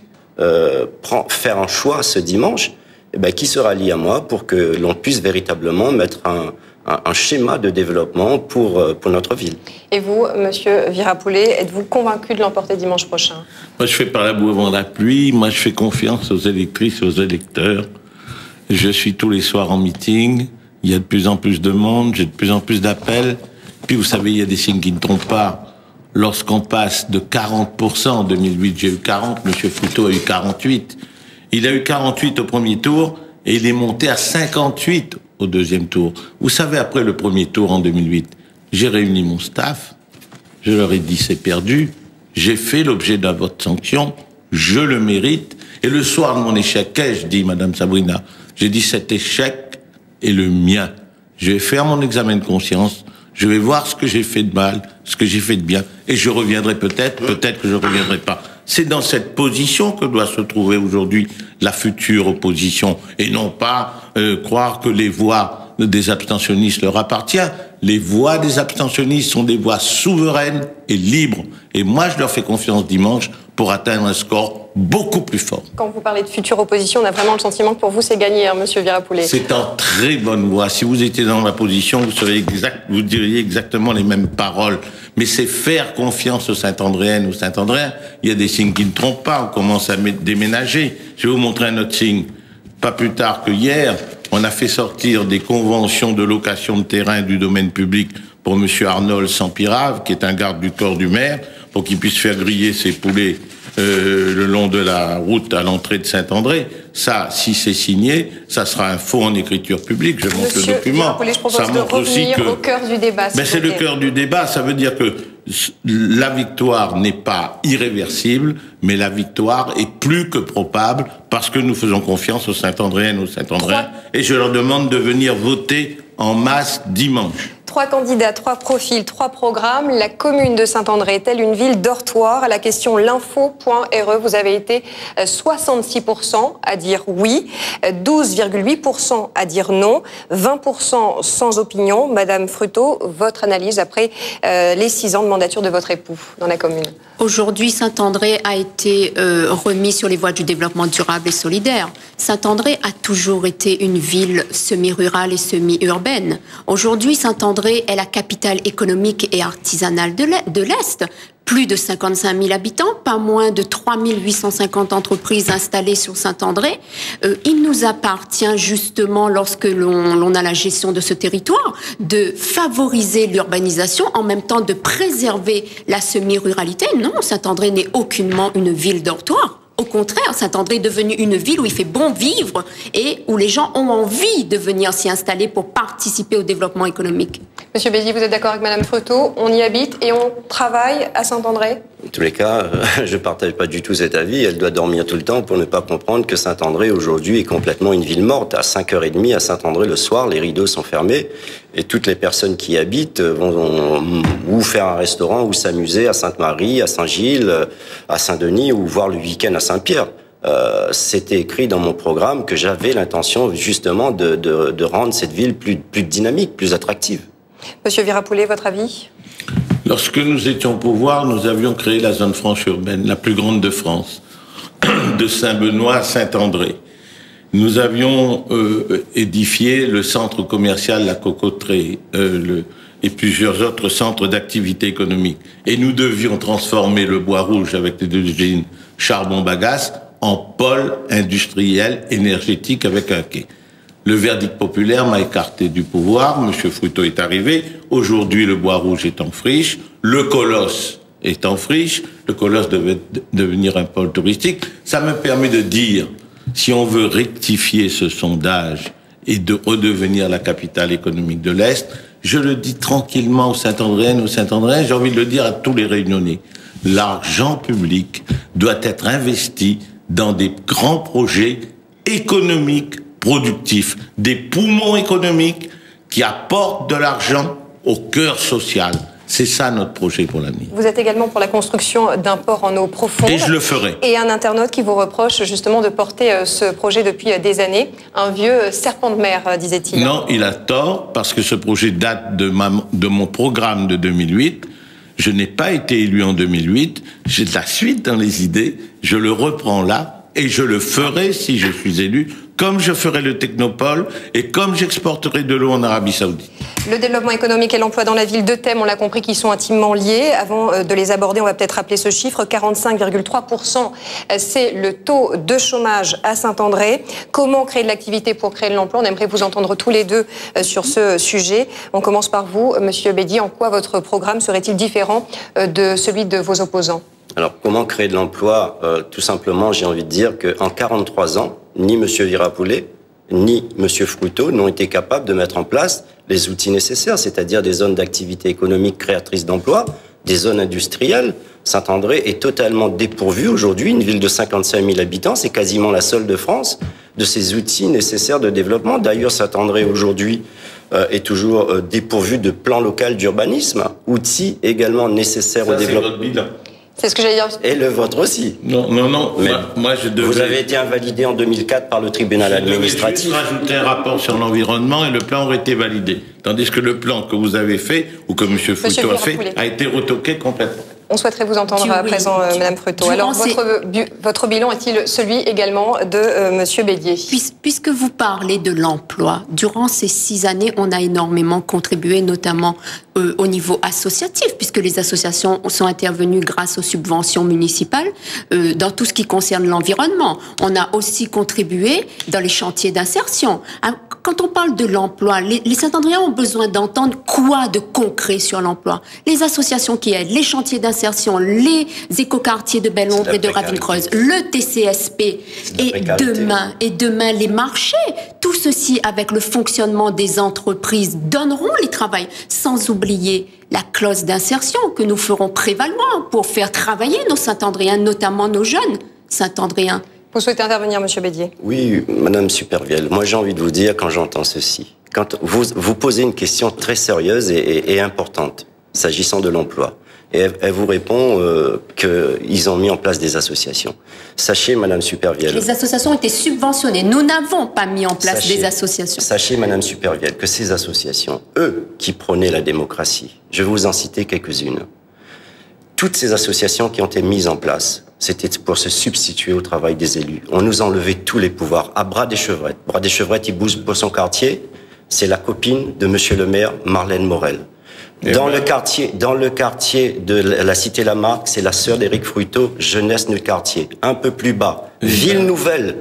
faire un choix ce dimanche, qui se rallient à moi pour que l'on puisse véritablement mettre un schéma de développement pour notre ville. Et vous, Monsieur Virapoulet, êtes-vous convaincu de l'emporter dimanche prochain? Moi, je fais pas la boue avant la pluie. Moi, je fais confiance aux électrices et aux électeurs. Je suis tous les soirs en meeting. Il y a de plus en plus de monde. J'ai de plus en plus d'appels. Puis, vous savez, il y a des signes qui ne trompent pas. Lorsqu'on passe de 40% en 2008, j'ai eu 40, Monsieur Fruteau a eu 48. Il a eu 48 au premier tour et il est monté à 58 au deuxième tour. Vous savez, après le premier tour en 2008, j'ai réuni mon staff, je leur ai dit c'est perdu, j'ai fait l'objet d'un vote de sanction, je le mérite, et le soir de mon échec, qu'ai-je dit, Madame Sabrina? J'ai dit cet échec est le mien. Je vais faire mon examen de conscience, je vais voir ce que j'ai fait de mal, ce que j'ai fait de bien, et je reviendrai peut-être que je reviendrai pas. C'est dans cette position que doit se trouver aujourd'hui la future opposition, et non pas croire que les voix des abstentionnistes leur appartiennent. Les voix des abstentionnistes sont des voix souveraines et libres. Et moi, je leur fais confiance dimanche pour atteindre un score beaucoup plus fort. Quand vous parlez de future opposition, on a vraiment le sentiment que pour vous, c'est gagné, hein, Monsieur Virapoulet. C'est en très bonne voie. Si vous étiez dans ma position, vous diriez exactement les mêmes paroles. Mais c'est faire confiance aux Saint-Andréennes, aux Saint-Andréens. Il y a des signes qui ne trompent pas. On commence à déménager. Je vais vous montrer un autre signe. Pas plus tard que hier, on a fait sortir des conventions de location de terrain du domaine public pour Monsieur Arnold Sampirave, qui est un garde du corps du maire, pour qu'il puisse faire griller ses poulets le long de la route à l'entrée de Saint-André. Ça, si c'est signé, ça sera un faux en écriture publique. Je montre le document. Je propose de revenir au cœur du débat. Mais c'est le cœur du débat. Ça veut dire que la victoire n'est pas irréversible, mais la victoire est plus que probable parce que nous faisons confiance aux Saint-Andréennes, aux Saint-Andréens, et je leur demande de venir voter en masse dimanche. 3 candidats, 3 profils, 3 programmes. La commune de Saint-André est-elle une ville dortoir? À la question l'info.re, vous avez été 66% à dire oui, 12,8% à dire non, 20% sans opinion. Madame Fruteau, votre analyse après les 6 ans de mandature de votre époux dans la commune? Aujourd'hui, Saint-André a été remis sur les voies du développement durable et solidaire. Saint-André a toujours été une ville semi-rurale et semi-urbaine. Aujourd'hui, Saint-André est la capitale économique et artisanale de l'Est. Plus de 55 000 habitants, pas moins de 3 850 entreprises installées sur Saint-André. Il nous appartient justement, lorsque l'on a la gestion de ce territoire, de favoriser l'urbanisation, en même temps de préserver la semi-ruralité. Non, Saint-André n'est aucunement une ville dortoir. Au contraire, Saint-André est devenu une ville où il fait bon vivre et où les gens ont envie de venir s'y installer pour participer au développement économique. Monsieur Béziers, vous êtes d'accord avec Madame Fruteau? On y habite et on travaille à Saint-André? En tous les cas, je ne partage pas du tout cet avis. Elle doit dormir tout le temps pour ne pas comprendre que Saint-André, aujourd'hui, est complètement une ville morte. À 5h30, à Saint-André, le soir, les rideaux sont fermés et toutes les personnes qui y habitent vont ou faire un restaurant ou s'amuser à Sainte-Marie, à Saint-Gilles, à Saint-Denis ou voir le week-end à Saint-Pierre. C'était écrit dans mon programme que j'avais l'intention, justement, de rendre cette ville plus dynamique, plus attractive. Monsieur Virapoulet, votre avis? Lorsque nous étions au pouvoir, nous avions créé la zone franche urbaine, la plus grande de France, de Saint-Benoît à Saint-André. Nous avions édifié le centre commercial La Cocoterie et plusieurs autres centres d'activité économique. Et nous devions transformer le Bois Rouge avec les usines Charbon-Bagasse en pôle industriel énergétique avec un quai. Le verdict populaire m'a écarté du pouvoir. Monsieur Fruteau est arrivé. Aujourd'hui, le Bois Rouge est en friche. Le Colosse est en friche. Le Colosse devait devenir un pôle touristique. Ça me permet de dire, si on veut rectifier ce sondage et de redevenir la capitale économique de l'Est, je le dis tranquillement aux Saint-Andréennes, aux Saint-Andréens, j'ai envie de le dire à tous les Réunionnais. L'argent public doit être investi dans des grands projets économiques productifs, des poumons économiques qui apportent de l'argent au cœur social. C'est ça notre projet pour l'avenir. Vous êtes également pour la construction d'un port en eau profonde. Et je le ferai. Et un internaute qui vous reproche justement de porter ce projet depuis des années. Un vieux serpent de mer, disait-il. Non, il a tort, parce que ce projet date de mon programme de 2008. Je n'ai pas été élu en 2008, j'ai de la suite dans les idées, je le reprends là et je le ferai si je suis élu, comme je ferai le Technopole et comme j'exporterai de l'eau en Arabie Saoudite. Le développement économique et l'emploi dans la ville, deux thèmes, on l'a compris, qui sont intimement liés. Avant de les aborder, on va peut-être rappeler ce chiffre, 45,3%, c'est le taux de chômage à Saint-André. Comment créer de l'activité pour créer de l'emploi? On aimerait vous entendre tous les deux sur ce sujet. On commence par vous, Monsieur Bédier. En quoi votre programme serait-il différent de celui de vos opposants? Alors, comment créer de l'emploi? Tout simplement, j'ai envie de dire qu'en 43 ans, ni M. Virapoulet, ni M. Fruto n'ont été capables de mettre en place les outils nécessaires, c'est-à-dire des zones d'activité économique créatrices d'emplois, des zones industrielles. Saint-André est totalement dépourvu aujourd'hui, une ville de 55 000 habitants, c'est quasiment la seule de France, de ces outils nécessaires de développement. D'ailleurs, Saint-André aujourd'hui est toujours dépourvu de plan local d'urbanisme, outil également nécessaire au développement. C'est votre bilan. C'est ce que j'allais dire. Et le vôtre aussi. Non. Mais moi, je devrais... Vous avez été invalidé en 2004 par le tribunal administratif. Je devais juste rajouter un rapport sur l'environnement et le plan aurait été validé. Tandis que le plan que vous avez fait, ou que M. Fruto a fait, a été retoqué complètement. On souhaiterait vous entendre à présent, Madame Fruto. Alors, votre bilan est-il celui également de Monsieur Bédier? Puisque vous parlez de l'emploi, durant ces 6 années, on a énormément contribué, notamment au niveau associatif, puisque les associations sont intervenues grâce aux subventions municipales dans tout ce qui concerne l'environnement. On a aussi contribué dans les chantiers d'insertion. Quand on parle de l'emploi, les Saint-Andréens ont besoin d'entendre quoi de concret sur l'emploi? Les associations qui aident, les chantiers d'insertion, les écoquartiers de Belle-Ombre et de Ravine-Creuse, le TCSP et demain les marchés. Tout ceci avec le fonctionnement des entreprises donneront les travail, sans oublier la clause d'insertion que nous ferons prévaloir pour faire travailler nos Saint-Andréens, notamment nos jeunes Saint-Andréens. Vous souhaitez intervenir, Monsieur Bédier? Oui, Madame Supervielle. Moi, j'ai envie de vous dire, quand j'entends ceci, quand vous posez une question très sérieuse et importante, s'agissant de l'emploi, et elle vous répond qu'ils ont mis en place des associations. Sachez, Madame Supervielle... Les associations ont été subventionnées. Nous n'avons pas mis en place des associations. Sachez, Madame Supervielle, que ces associations, eux qui prônaient la démocratie, je vais vous en citer quelques-unes. Toutes ces associations qui ont été mises en place, c'était pour se substituer au travail des élus. On nous a enlevé tous les pouvoirs à Bras des Chevrettes. Bras des Chevrettes, il bouge pour son quartier. C'est la copine de Monsieur le maire, Marlène Morel. Dans le quartier de la Cité Lamarck, c'est la sœur d'Éric Fruto, Jeunesse du quartier. Un peu plus bas, Ville Nouvelle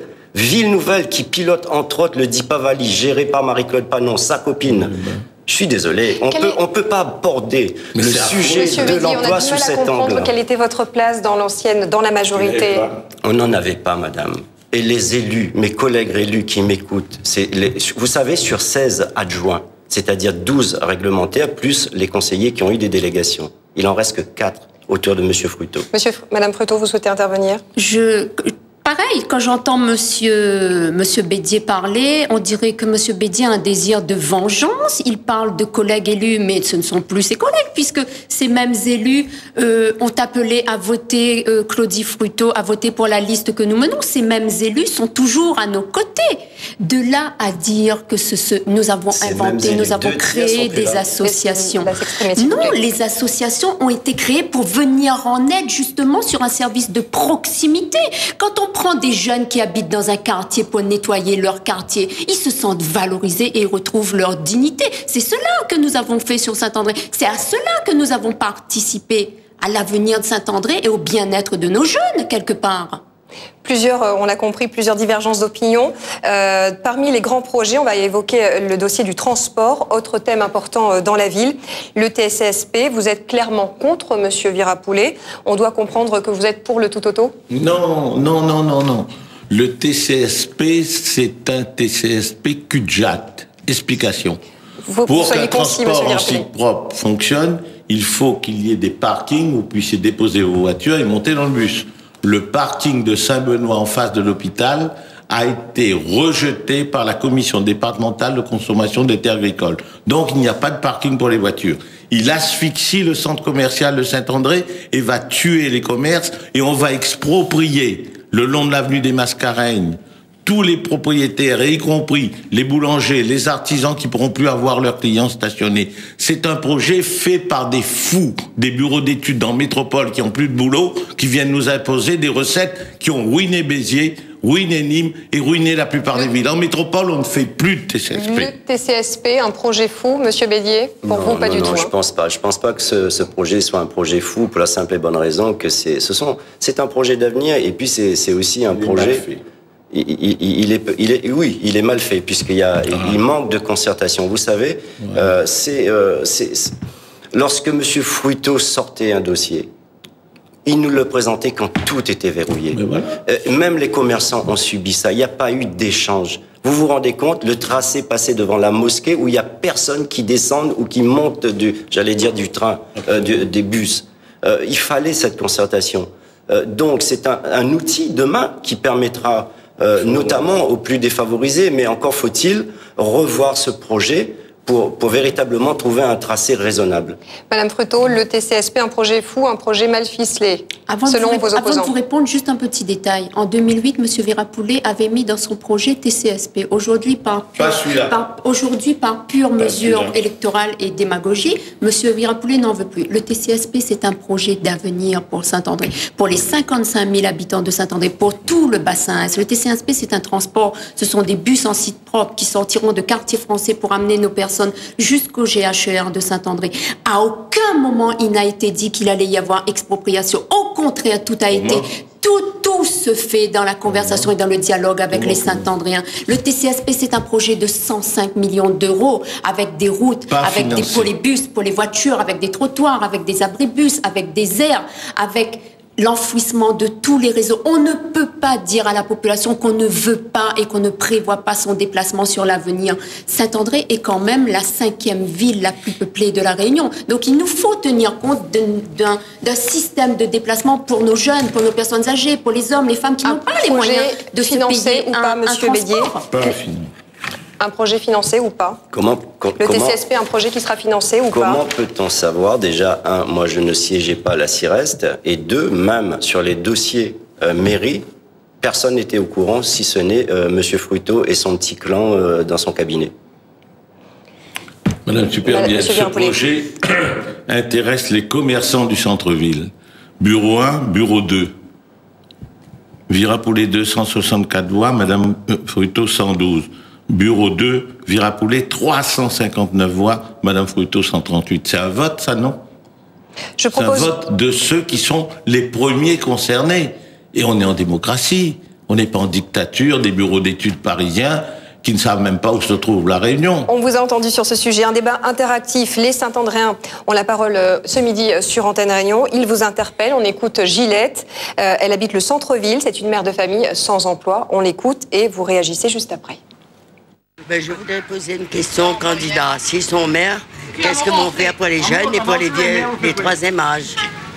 qui pilote entre autres le Dipavali, géré par Marie-Claude Panon, sa copine. Je suis désolé, on peut pas aborder le sujet de l'emploi sous cet angle. Quelle était votre place dans la majorité? On n'en avait pas, madame. Et les élus, mes collègues élus qui m'écoutent, vous savez, sur 16 adjoints, c'est-à-dire 12 réglementaires, plus les conseillers qui ont eu des délégations. Il en reste que 4 autour de M. Fruto. Madame Fruto, vous souhaitez intervenir? Pareil, quand j'entends Monsieur Bédier parler, on dirait que Monsieur Bédier a un désir de vengeance. Il parle de collègues élus, mais ce ne sont plus ses collègues, puisque ces mêmes élus ont appelé à voter Claudie Fruto, à voter pour la liste que nous menons. Ces mêmes élus sont toujours à nos côtés. De là à dire que nous avons inventé, nous avons créé des associations. Non, les associations ont été créées pour venir en aide justement sur un service de proximité. Quand on prend des jeunes qui habitent dans un quartier pour nettoyer leur quartier, ils se sentent valorisés et ils retrouvent leur dignité. C'est cela que nous avons fait sur Saint-André. C'est à cela que nous avons participé, à l'avenir de Saint-André et au bien-être de nos jeunes, quelque part. On a compris, plusieurs divergences d'opinion. Parmi les grands projets, on va évoquer le dossier du transport, autre thème important dans la ville. Le TCSP, vous êtes clairement contre, Monsieur Virapoulet. On doit comprendre que vous êtes pour le tout auto? Non. Le TCSP, c'est un TCSP CUDJAT. Explication. Pour qu'un transport en site propre fonctionne, il faut qu'il y ait des parkings où vous puissiez déposer vos voitures et monter dans le bus. Le parking de Saint-Benoît en face de l'hôpital a été rejeté par la commission départementale de consommation des terres agricoles. Donc il n'y a pas de parking pour les voitures. Il asphyxie le centre commercial de Saint-André et va tuer les commerces et on va exproprier le long de l'avenue des Mascareignes tous les propriétaires, et y compris les boulangers, les artisans qui pourront plus avoir leurs clients stationnés. C'est un projet fait par des fous, des bureaux d'études dans métropole qui ont plus de boulot, qui viennent nous imposer des recettes qui ont ruiné Béziers, ruiné Nîmes et ruiné la plupart des villes. En métropole, on ne fait plus de TCSP. Le TCSP, un projet fou, Monsieur Bédier? Pour vous, pas du tout. Non, je pense pas. Je pense pas que ce projet soit un projet fou pour la simple et bonne raison que c'est un projet d'avenir et puis c'est aussi un projet. Il est mal fait puisqu'il il manque de concertation. Vous savez, lorsque Monsieur Fruito sortait un dossier, il nous le présentait quand tout était verrouillé. Voilà. Même les commerçants ont subi ça. Il n'y a pas eu d'échange. Vous vous rendez compte, le tracé passait devant la mosquée où il n'y a personne qui descende ou qui monte du train, des bus. Il fallait cette concertation. Donc c'est un outil demain qui permettra notamment aux plus défavorisés, mais encore faut-il revoir ce projet pour véritablement trouver un tracé raisonnable. Madame Fruto, le TCSP, un projet fou, un projet mal ficelé, selon vos opposants. Avant de vous répondre, juste un petit détail. En 2008, M. Virapoulet avait mis dans son projet TCSP. Aujourd'hui, par pure mesure électorale et démagogie, M. Virapoulet n'en veut plus. Le TCSP, c'est un projet d'avenir pour Saint-André, pour les 55 000 habitants de Saint-André, pour tout le bassin. Le TCSP, c'est un transport. Ce sont des bus en site propre qui sortiront de quartiers français pour amener nos personnes jusqu'au GHR de Saint-André. À aucun moment, il n'a été dit qu'il allait y avoir expropriation. Au contraire, tout a été... Tout se fait dans la conversation et dans le dialogue avec les Saint-Andréens. Le TCSP, c'est un projet de 105 millions d'euros, avec des routes, pour les bus, pour les voitures, avec des trottoirs, avec des abribus, avec des aires, avec l'enfouissement de tous les réseaux. On ne peut pas dire à la population qu'on ne veut pas et qu'on ne prévoit pas son déplacement sur l'avenir. Saint-André est quand même la 5e ville la plus peuplée de la Réunion. Donc il nous faut tenir compte d'un système de déplacement pour nos jeunes, pour nos personnes âgées, pour les hommes, les femmes qui n'ont pas les moyens de se payer ou pas, Monsieur Bédier. Un projet financé ou pas? Le TCSP, un projet qui sera financé ou pas? Comment peut-on savoir? Déjà, un, moi je ne siégeais pas à la CIREST, et deux, même sur les dossiers mairie, personne n'était au courant, si ce n'est Monsieur Fruito et son petit clan dans son cabinet. Madame Superbielle, ce projet intéresse les commerçants du centre-ville. Bureau 1, bureau 2. Virapoulet 264 voix, Madame Fruito 112. Bureau 2, Virapoulet 359 voix, Madame Fruito 138. C'est un vote, ça, non? C'est un vote de ceux qui sont les premiers concernés. Et on est en démocratie. On n'est pas en dictature des bureaux d'études parisiens qui ne savent même pas où se trouve la Réunion. On vous a entendu sur ce sujet. Un débat interactif. Les Saint-Andréens ont la parole ce midi sur Antenne Réunion. Ils vous interpellent. On écoute Gillette. Elle habite le centre-ville. C'est une mère de famille sans emploi. On l'écoute et vous réagissez juste après. Je voudrais poser une question au candidat. S'ils sont maires, qu'est-ce que vont faire pour les jeunes et pour les vieux, les troisième âge?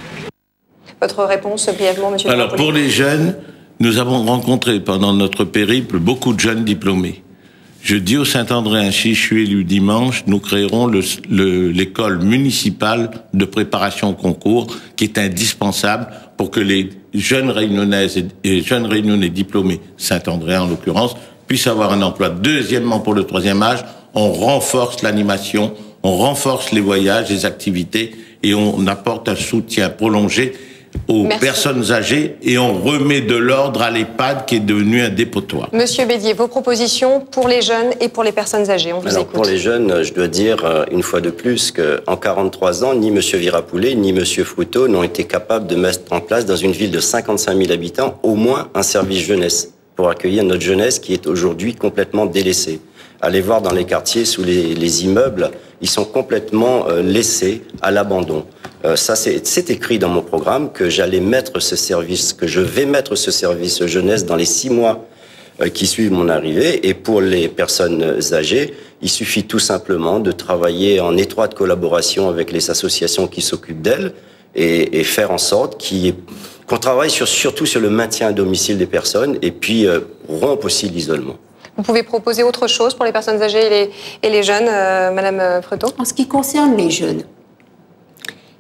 Votre réponse brièvement, Monsieur le Alors, pour les jeunes, nous avons rencontré pendant notre périple beaucoup de jeunes diplômés. Je dis aux Saint-Andréens, si je suis élu dimanche, nous créerons l'école municipale de préparation au concours, qui est indispensable pour que les jeunes réunionnaises et jeunes réunionnais diplômés, Saint-Andréens en l'occurrence, puissent avoir un emploi. Deuxièmement, pour le troisième âge, on renforce l'animation, on renforce les voyages, les activités, et on apporte un soutien prolongé aux personnes âgées, et on remet de l'ordre à l'EHPAD qui est devenu un dépotoir. Monsieur Bédier, vos propositions pour les jeunes et pour les personnes âgées, on vous écoute. Pour les jeunes, je dois dire une fois de plus qu'en 43 ans, ni Monsieur Virapoulet, ni Monsieur Fruito n'ont été capables de mettre en place dans une ville de 55 000 habitants au moins un service jeunesse pour accueillir notre jeunesse qui est aujourd'hui complètement délaissée. Allez voir dans les quartiers, sous les immeubles, ils sont complètement laissés à l'abandon. Ça, c'est écrit dans mon programme que j'allais mettre ce service, que je vais mettre ce service jeunesse dans les 6 mois qui suivent mon arrivée. Et pour les personnes âgées, il suffit tout simplement de travailler en étroite collaboration avec les associations qui s'occupent d'elles et faire en sorte qu'on travaille surtout sur le maintien à domicile des personnes et puis rompre aussi l'isolement. Vous pouvez proposer autre chose pour les personnes âgées et les jeunes, Madame Fruito? En ce qui concerne les jeunes,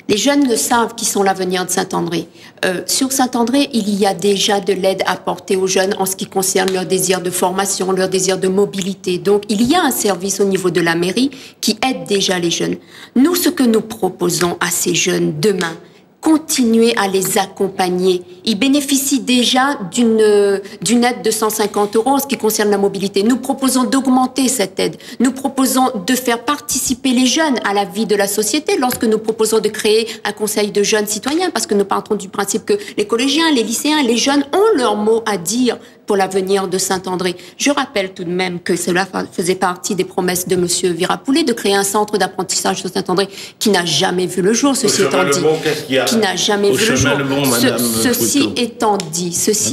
Les jeunes le savent qui sont l'avenir de Saint-André. Sur Saint-André, il y a déjà de l'aide apportée aux jeunes en ce qui concerne leur désir de formation, leur désir de mobilité. Donc, il y a un service au niveau de la mairie qui aide déjà les jeunes. Nous, ce que nous proposons à ces jeunes demain, continuer à les accompagner. Ils bénéficient déjà d'une aide de 150 € en ce qui concerne la mobilité. Nous proposons d'augmenter cette aide. Nous proposons de faire participer les jeunes à la vie de la société lorsque nous proposons de créer un conseil de jeunes citoyens, parce que nous partons du principe que les collégiens, les lycéens, les jeunes ont leur mot à dire pour l'avenir de Saint-André. Je rappelle tout de même que cela faisait partie des promesses de monsieur Virapoulet de créer un centre d'apprentissage sur Saint-André qui n'a jamais vu le jour, ceci étant dit. Qui n'a jamais vu le jour. Ceci étant dit,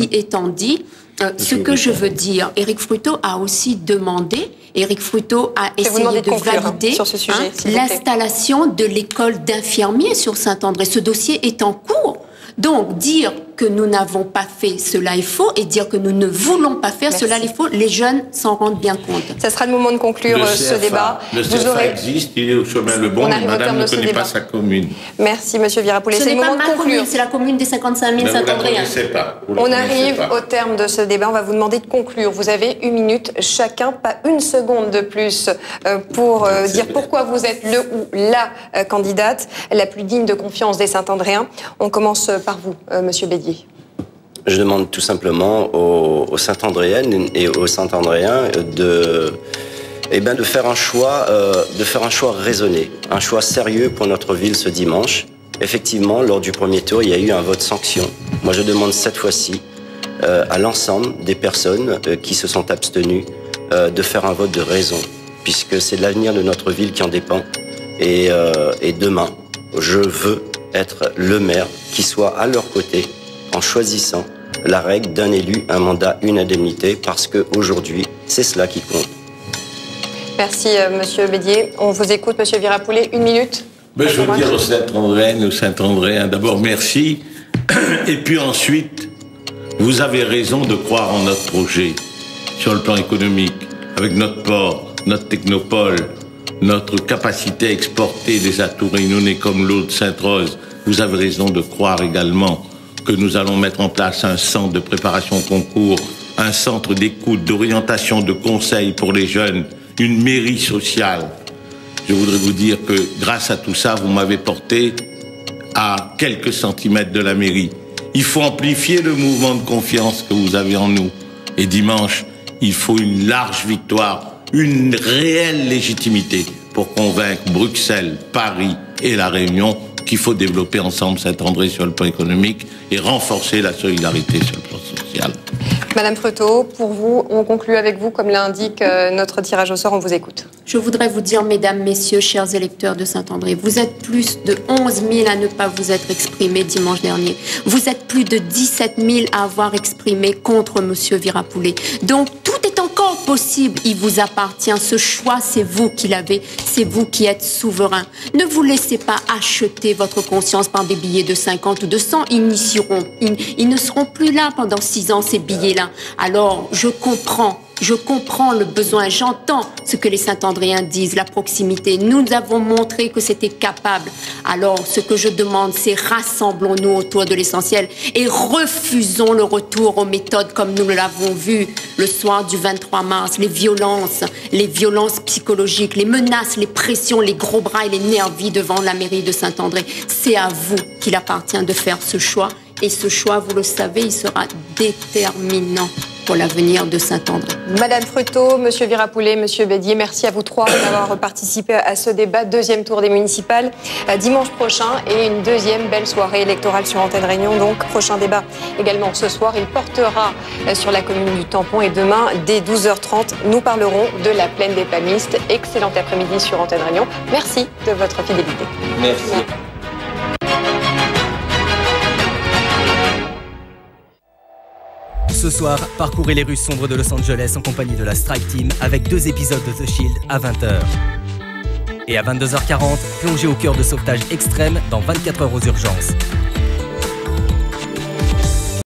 ce que je veux dire, Éric Fruto a aussi demandé, Éric Fruto a essayé de valider l'installation de l'école d'infirmiers sur Saint-André. Ce dossier est en cours. Donc, dire que nous n'avons pas fait, cela est faux, et dire que nous ne voulons pas faire, cela est faux. Les jeunes s'en rendent bien compte. Ça sera le moment de conclure ce débat. Le CFA existe, il est au chemin le bon, mais madame ne connaît pas sa commune. Merci, monsieur Virapoulet. Ce n'est pas ma commune, c'est la commune des 55 000 Saint-Andréens. On arrive au terme de ce débat. On va vous demander de conclure. Vous avez 1 minute chacun, pas une seconde de plus pour dire pourquoi vous êtes le ou la candidate la plus digne de confiance des Saint-Andréens. On commence par vous, monsieur Bédier. Je demande tout simplement aux Saint-Andréennes et aux Saint-Andréens de faire un choix raisonné, un choix sérieux pour notre ville ce dimanche. Effectivement, lors du premier tour, il y a eu un vote sanction. Moi, je demande cette fois-ci à l'ensemble des personnes qui se sont abstenues de faire un vote de raison, puisque c'est l'avenir de notre ville qui en dépend. Et demain, je veux être le maire qui soit à leur côté en choisissant la règle d'un élu, un mandat, une indemnité, parce qu'aujourd'hui, c'est cela qui compte. Merci, monsieur Bédier. On vous écoute, monsieur Virapoulet. 1 minute. Je veux dire aux Saint-Andréennes, aux Saint-Andréens, d'abord merci. Et puis ensuite, vous avez raison de croire en notre projet sur le plan économique, avec notre port, notre technopole, notre capacité à exporter des atouts réunionnais comme l'eau de Sainte-Rose. Vous avez raison de croire également que nous allons mettre en place un centre de préparation au concours, un centre d'écoute, d'orientation, de conseil pour les jeunes, une mairie sociale. Je voudrais vous dire que grâce à tout ça, vous m'avez porté à quelques centimètres de la mairie. Il faut amplifier le mouvement de confiance que vous avez en nous. Et dimanche, il faut une large victoire, une réelle légitimité pour convaincre Bruxelles, Paris et La Réunion qu'il faut développer ensemble Saint-André sur le plan économique et renforcer la solidarité sur le plan social. Madame Fruto, pour vous, on conclut avec vous, comme l'indique notre tirage au sort, on vous écoute. Je voudrais vous dire, mesdames, messieurs, chers électeurs de Saint-André, vous êtes plus de 11 000 à ne pas vous être exprimés dimanche dernier. Vous êtes plus de 17 000 à avoir exprimé contre monsieur Virapoulet. Donc, tout est encore possible. Il vous appartient. Ce choix, c'est vous qui l'avez. C'est vous qui êtes souverain. Ne vous laissez pas acheter votre conscience par des billets de 50 ou de 100. Ils ne seront plus là pendant 6 ans, ces billets-là. Alors, je comprends le besoin, j'entends ce que les Saint-Andréens disent, la proximité. Nous avons montré que c'était capable. Alors, ce que je demande, c'est rassemblons-nous autour de l'essentiel et refusons le retour aux méthodes comme nous l'avons vu le soir du 23 mars. Les violences psychologiques, les menaces, les pressions, les gros bras et les nervis devant la mairie de Saint-André. C'est à vous qu'il appartient de faire ce choix. Et ce choix, vous le savez, il sera déterminant pour l'avenir de Saint-André. Madame Fruto, monsieur Virapoulet, monsieur Bédier, merci à vous trois d'avoir participé à ce débat. 2e tour des municipales dimanche prochain et une 2e belle soirée électorale sur Antenne Réunion. Donc, prochain débat également ce soir. Il portera sur la commune du Tampon et demain, dès 12h30, nous parlerons de la plaine des Palmistes. Excellent après-midi sur Antenne Réunion. Merci de votre fidélité. Merci. Ce soir, parcourez les rues sombres de Los Angeles en compagnie de la Strike Team avec 2 épisodes de The Shield à 20h. Et à 22h40, plongez au cœur de sauvetage extrême dans 24 heures aux urgences.